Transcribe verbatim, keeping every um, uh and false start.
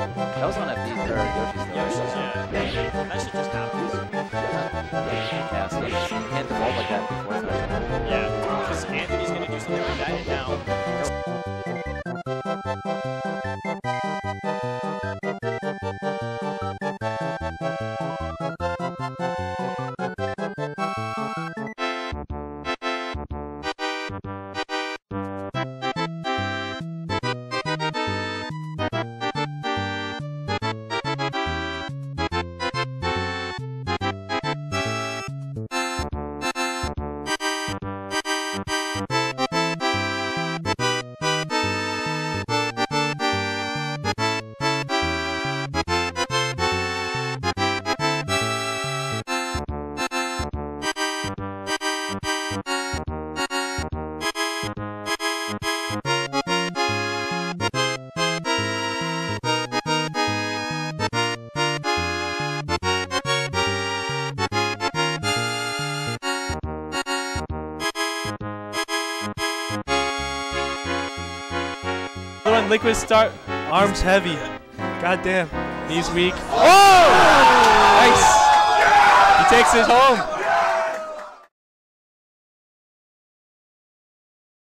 That was on F B's or Yoshi's though. Yoshi's, yeah. That shit just happens. Yeah, so you can't default like that before it's actually. Yeah, because Anthony's going to do something like that, and now... When Liquid start, arms heavy. Goddamn, knees weak. Oh! Nice! He takes it home.